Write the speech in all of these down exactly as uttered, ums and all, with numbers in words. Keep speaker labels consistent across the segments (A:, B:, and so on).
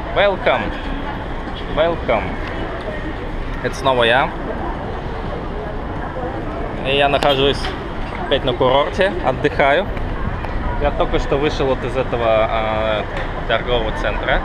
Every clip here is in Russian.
A: Welcome. Welcome. Это снова я. И я нахожусь опять на курорте, отдыхаю. Я только что вышел вот из этого э, торгового центра.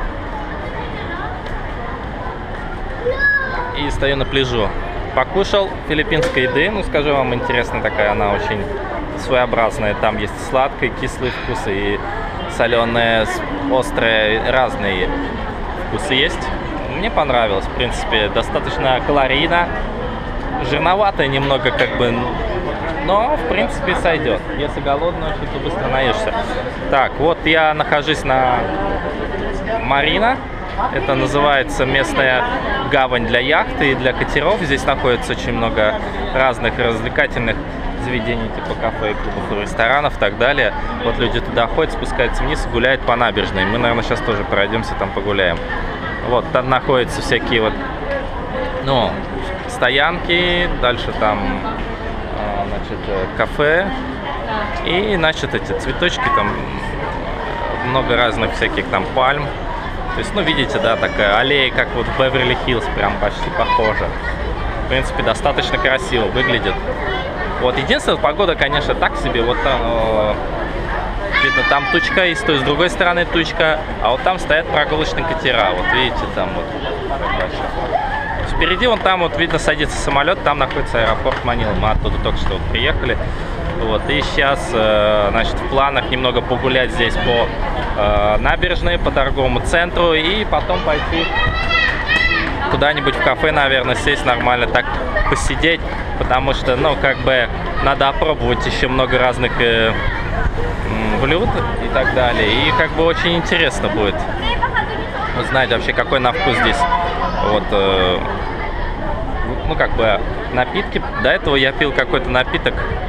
A: И стою на пляжу. Покушал филиппинской еды. Ну, скажу вам, интересная такая, она очень своеобразная. Там есть сладкий, кислый вкус и соленые, острые, разные вкусы есть. Мне понравилось, в принципе, достаточно калорийно. Жирноватое немного, как бы, но, в принципе, сойдет. Если голодный, очень то быстро наешься. Так, вот я нахожусь на Марина. Это называется местная гавань для яхты и для катеров. Здесь находится очень много разных развлекательных заведений, типа кафе, клубов, ресторанов и так далее. Вот люди туда ходят, спускаются вниз и гуляют по набережной. Мы, наверное, сейчас тоже пройдемся, там погуляем. Вот, там находятся всякие вот, ну, стоянки, дальше там, значит, кафе и, значит, эти цветочки, там много разных всяких там пальм. То есть, ну, видите, да, такая аллея, как вот в Беверли-Хиллз, прям почти похожа. В принципе, достаточно красиво выглядит. Вот, единственная погода, конечно, так себе. Вот там, э, видно, там тучка есть, то есть с другой стороны тучка, а вот там стоят прогулочные катера. Вот видите, там вот. Впереди вон там вот видно садится самолет, там находится аэропорт Манила. Мы оттуда только что вот приехали. Вот, и сейчас, э, значит, в планах немного погулять здесь по э, набережной, по торговому центру и потом пойти куда-нибудь в кафе, наверное, сесть нормально, так посидеть, потому что, ну, как бы надо опробовать еще много разных э, блюд и так далее. И как бы очень интересно будет узнать вообще, какой на вкус здесь вот, э, ну, как бы напитки. До этого я пил какой-то напиток.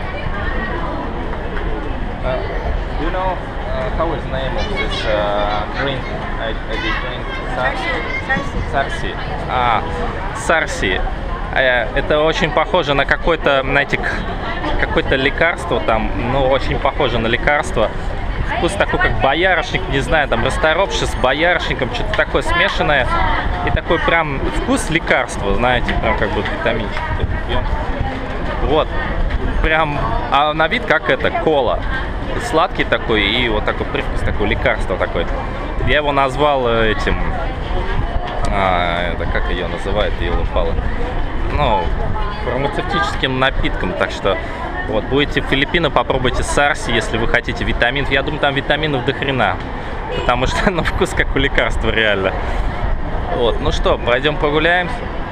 A: Uh, do you know uh, how is the name of this uh, drink? I, I did drink Sarsi. Sarsi. А, Sarsi. Это очень похоже на какое-то, знаете, какое-то лекарство там, ну, очень похоже на лекарство. Вкус такой, как боярышник, не знаю, там расторопший с боярышником, что-то такое смешанное. И такой прям вкус лекарства, знаете, прям как будто витаминчик. Вот. Прям, а на вид как это, кола. Сладкий такой и вот такой привкус, такое лекарство такое. Я его назвал этим, а, это как ее называют, ее упало, ну, фармацевтическим напитком. Так что вот, будете в Филиппинах, попробуйте Sarsi, если вы хотите витаминов. Я думаю, там витаминов до хрена, потому что на вкус как у лекарства реально. Вот, ну что, пойдем погуляем.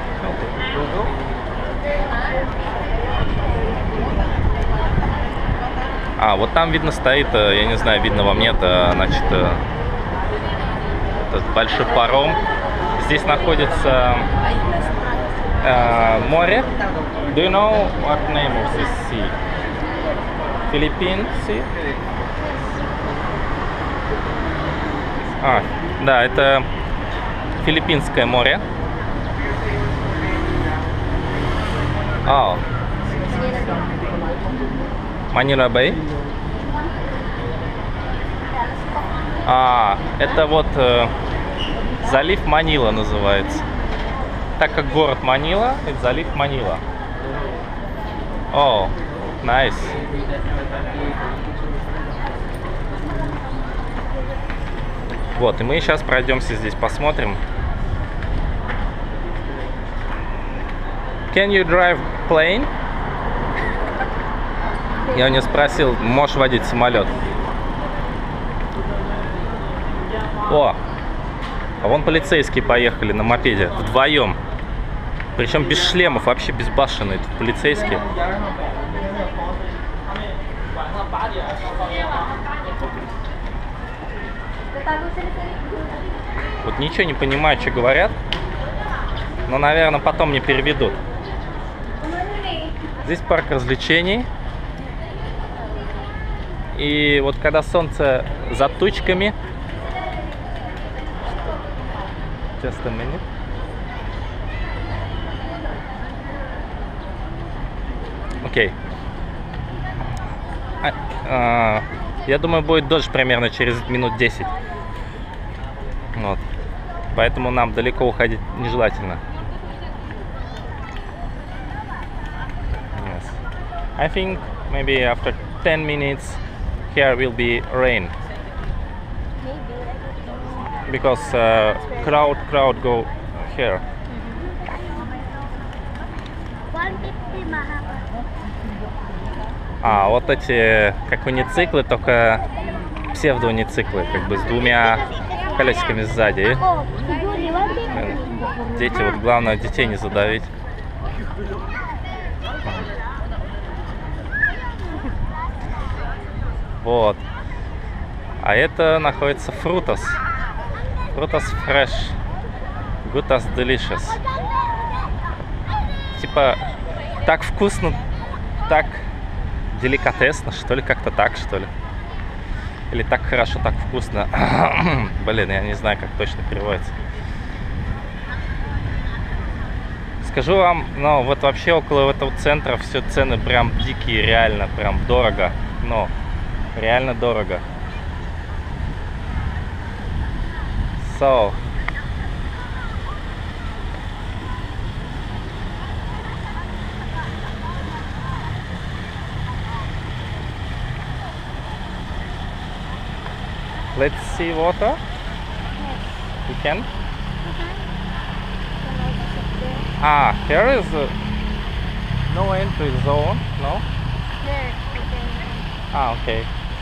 A: А, вот там видно стоит, я не знаю, видно вам нет, значит, этот большой паром. Здесь находится э, море. Do you know what name of this sea? Philippine Sea? А, да, это Филиппинское море. А, Манила Бэй. А, это вот э, залив Манила называется. Так как город Манила, это залив Манила. О, найс. Вот, и мы сейчас пройдемся здесь, посмотрим. Can you drive plane? Я у него спросил, можешь водить самолет? О, а вон полицейские поехали на мопеде вдвоем. Причем без шлемов, вообще безбашенные тут полицейские. Вот ничего не понимаю, что говорят. Но, наверное, потом мне переведут. Здесь парк развлечений. И вот когда солнце за тучками. Just a minute. Окей. А, а, я думаю, будет дождь примерно через минут десять. Вот. Поэтому нам далеко уходить нежелательно. Yes. I think maybe after ten minutes here will be rain. Because uh, crowd crowd go here. А, вот эти как унициклы, только псевдоунициклы, как бы с двумя колесиками сзади. Дети, вот главное детей не задавить. Вот. А это находится Frutas. Frutas Fresh. Gutas Delicious. Типа, так вкусно, так деликатесно, что ли, как-то так, что ли. Или так хорошо, так вкусно. Блин, я не знаю, как точно переводится. Скажу вам, ну, вот вообще около этого центра все цены прям дикие, реально, прям дорого. Ну, реально дорого. So. Let's see water. Yes. We can. Mm-hmm. Ah, here is uh, no entry zone. No.
B: There. Okay.
A: Ah, okay.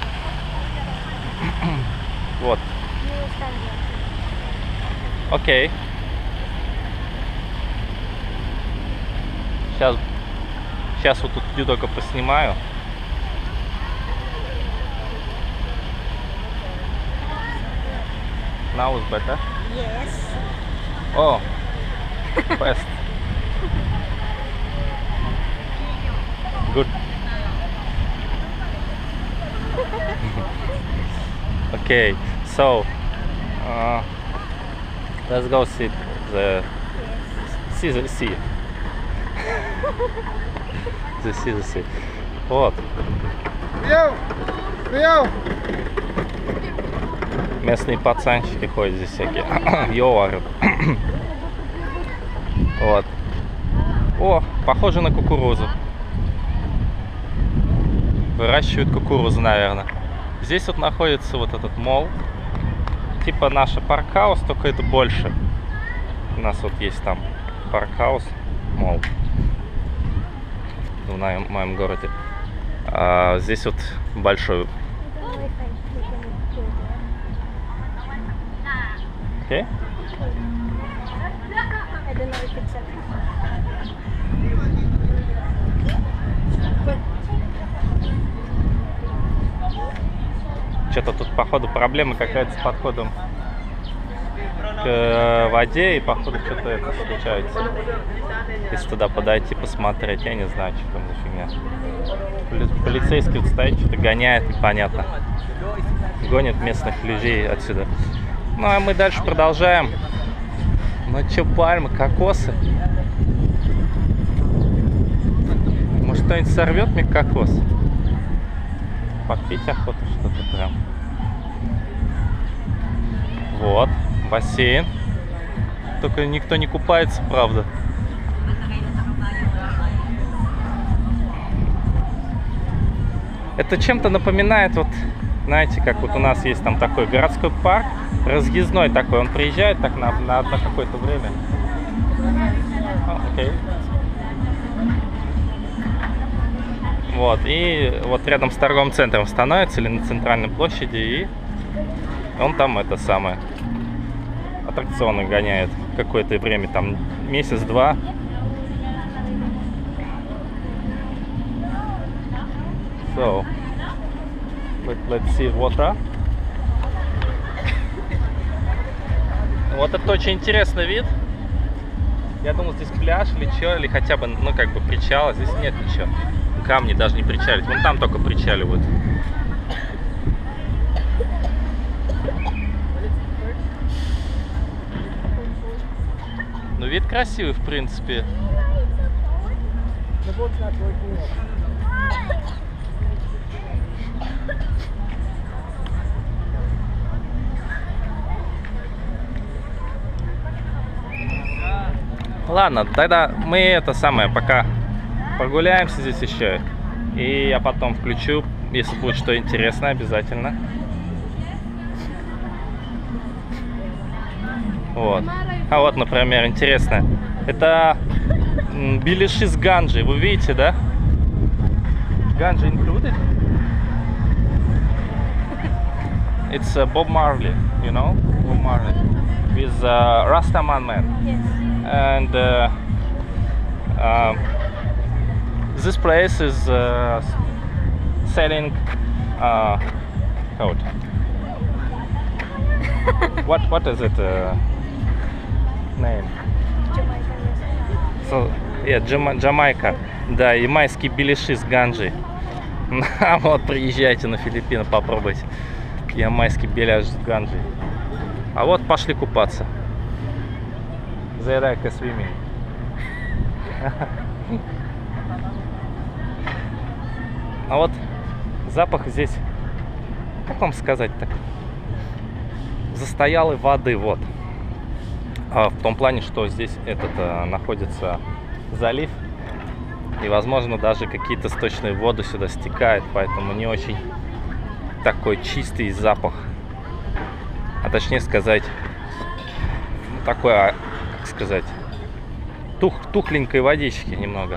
A: Вот. Окей. Сейчас, сейчас вот тут только поснимаю. Now is better.
B: Yes.
A: Oh, best. Good. Okay, so uh, let's go see the see the sea. The sea, the sea. Вот.
C: Yo, yo.
A: Местные пацанчики ходят здесь всякие. Йоу, вот. О, похоже на кукурузу. Выращивают кукурузу, наверное. Здесь вот находится вот этот мол. Типа наша паркхаус, только это больше. У нас вот есть там паркхаус, мол. В моем городе. А здесь вот большой. Okay.
B: I don't know if it's
A: Что-то тут, походу, проблема какая-то с подходом к воде, и, походу, что-то это случается. Если туда подойти, посмотреть, я не знаю, что там за фигня. Полицейский вот стоит, что-то гоняет, непонятно. Гонит местных людей отсюда. Ну, а мы дальше продолжаем. Ну, что, пальмы, кокосы? Может, кто-нибудь сорвет мне кокос? Попить охота что-то прям. Вот, бассейн. Только никто не купается, правда. Это чем-то напоминает, вот, знаете, как вот у нас есть там такой городской парк, разъездной такой. Он приезжает так на, на, на какое-то время. Окей. Okay. Вот, и вот рядом с торговым центром становится, или на центральной площади, и он там это самое, аттракционы гоняет какое-то время, там месяц-два. So, let, let's see water. Вот это очень интересный вид. Я думал, здесь пляж или что, или хотя бы, ну, как бы причал, а здесь нет ничего. Камни даже не причалить. Вон там только причаливают. Ну, вид красивый, в принципе. Ладно, тогда мы это самое, пока прогуляемся здесь еще. И я потом включу, если будет что интересное, обязательно. Вот. А вот, например, интересно. Это беляши с ганджей. Вы видите, да? Ганджа included? It's uh, Bob Marley, you know? Bob Marley. With uh, Rastaman man.
B: Yes.
A: And uh, uh, this place is uh, selling uh, code. what what is it uh, name?
B: Jamaican restaurant.
A: So, yeah, Джама- Джамайка. Да, ямайские беляши с ганджей. А вот приезжайте на Филиппины, попробуйте. Ямайский беляш с ганджей. А вот пошли купаться. They like a swimming. А вот запах здесь, как вам сказать-то, застоялой воды, вот. А в том плане, что здесь этот а, находится залив, и, возможно, даже какие-то сточные воды сюда стекают, поэтому не очень такой чистый запах. А точнее сказать, ну, такой, а, как сказать, тух, тухленькой водички немного.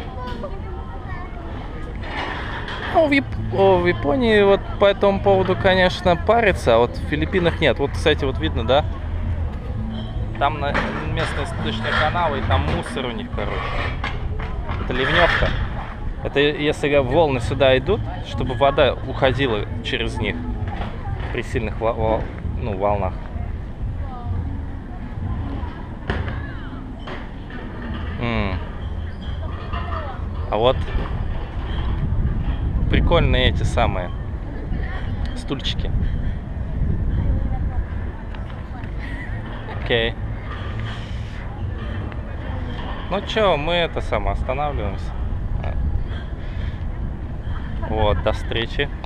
A: Ну, в, Яп... О, в Японии вот по этому поводу, конечно, парится, а вот в Филиппинах нет. Вот, кстати, вот видно, да? Там на местные сточные каналы, и там мусор у них, короче. Это ливневка. Это если волны сюда идут, чтобы вода уходила через них при сильных вол... Вол... ну, волнах. М-м. А вот прикольные эти самые стульчики. Окей. Ну чё, мы это самое останавливаемся. Вот, до встречи.